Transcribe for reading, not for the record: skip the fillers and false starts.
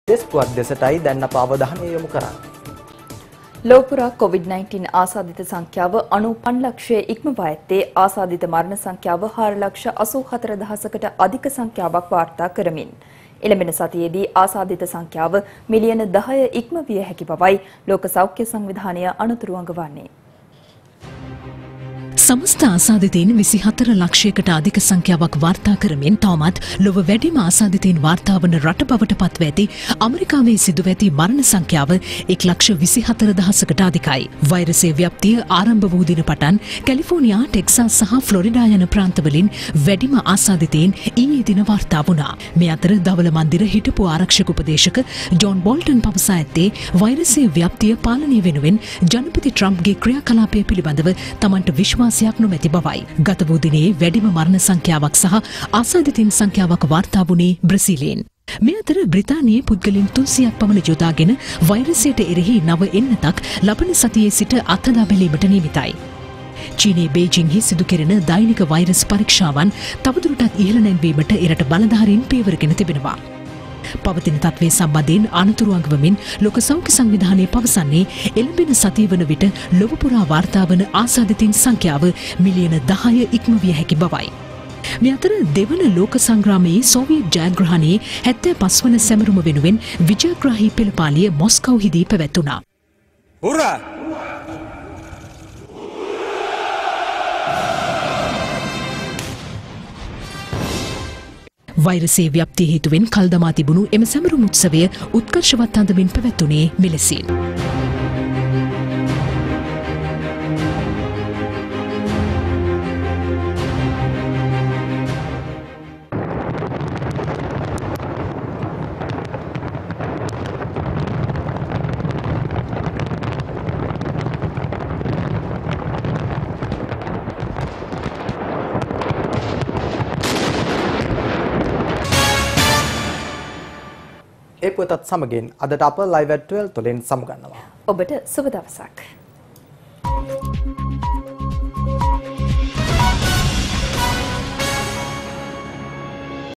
දෙස්පුවත් දෙසටයි දැන් අප අවධානය යොමු කරන්නේ. ලෝපුරා COVID-19 ආසාදිත සංඛ්‍යාව 95 ලක්ෂය ඉක්මවා ඇත්තේ ආසාදිත මරණ සංඛ්‍යාව 4,84,000කට අධික සංඛ්‍යාවක් වාර්තා කරමින්. එළඹෙන සතියේදී ආසාදිත සංඛ්‍යාව මිලියන 10 ඉක්ම විය හැකි බවයි ලෝක සෞඛ්‍ය සංවිධානය අනුතුරු අඟවන්නේ. සමස්ත ආසාදිතයින් 24 ලක්ෂයකට අධික සංඛ්‍යාවක් වාර්තා කරමින් තවමත් ලොව වැඩිම ආසාදිතයින් වාර්තා වන රට බවට පත්ව ඇති ඇමරිකාවේ සිදුව ඇති මරණ සංඛ්‍යාව 1,24,000කට අධිකයි. වෛරසයේ ව්‍යාප්තිය ආරම්භ වූ දින පටන් කැලිෆෝනියා, ටෙක්සාස් සහ ෆ්ලොරිඩා යන ප්‍රාන්තවලින් වැඩිම ආසාදිතයින් ඊයේ දින වාර්තා වුණා. මේ අතර ධවල මන්දිර හිටපු ආරක්ෂක උපදේශක ජොන් බෝල්ටන් පවසා ඇත්තේ වෛරසයේ ව්‍යාප්තිය පාලනය වෙනුවෙන් ජනපති ට්‍රම්ප්ගේ ක්‍රියාකලාපය පිළිබඳව තමන්ට විශ්වාසයක් නොමැති බවයි. ගත වූ දිනේ වැඩිම මරණ සංඛ්‍යාවක් සහ ආසාදිතයින් සංඛ්‍යාවක් වාර්තා වුණේ බ්‍රසීලයෙන්. මේ අතර බ්‍රිතාන්‍යයේ පුද්ගලයන් 300ක් පමණ යොදාගෙන වෛරසයට එරෙහි නව එන්නතක් ලබන සතියේ සිට අත්හදා බැලීමට නියමිතයි. චීනයේ බේජිංහි සිදු කෙරෙන දෛනික වෛරස් පරීක්ෂාවන් තවදුරටත් ඉහළ නැංවීමට එරට බලධාරීන් පියවරගෙන තිබෙනවා. පවතින තත්ත්වයේ සම්බන්ධයෙන් අනතුරු අඟවමින් ලෝක සෞඛ්‍ය සංවිධානය පවසන්නේ එළඹෙන සතිය වන විට ලොව පුරා වාර්තා වන ආසාදිතයින් සංඛ්‍යාව මිලියන 10 ඉක්ම විය හැකි බවයි. මේ අතර දෙවන ලෝක සංග්‍රාමයේ සෝවියට් ජයග්‍රහණයේ 75 වන සැමරුම වෙනුවෙන් විජයග්‍රාහී පෙළපාලිය මොස්කව්හිදී පැවැත්වුණා. හුරා! වෛරසයේ ව්‍යාප්තිය හේතුවෙන් කල්දමා තිබුණු එම සැමරුම් උත්සවය උත්කර්ෂවත් අන්දමින් පැවැත්වුණේ මෙලෙසින්. ඒ පුවතත් සමගින් අදට අප live at 12 තුලින් සමුගන්නවා. ඔබට සුබ දවසක්.